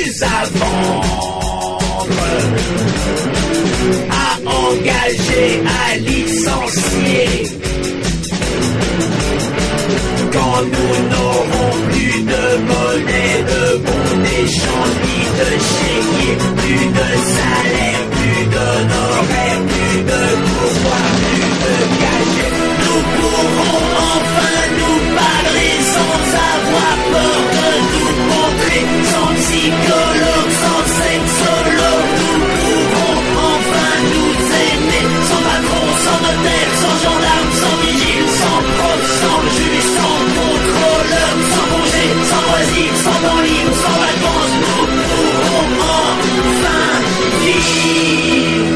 plus à vendre, à engager, à licencier. Quand nous n'aurons plus de monnaie, de bons d'échange, ni de chéquier, plus de salaire, plus d'honoraires, plus de pouvoir, plus de cachet, nous pourrons enfin nous parler sans avoir peur de nous montrer, sans psychologue, sans sexologue. Nous pourrons enfin nous aimer, sans patron, sans notaire, sans gendarme, sans vigile, sans prof, sans juge, sans contrôleur, sans congé, sans loisir, sans temps libre, sans vacances. Nous pourrons enfin vivre.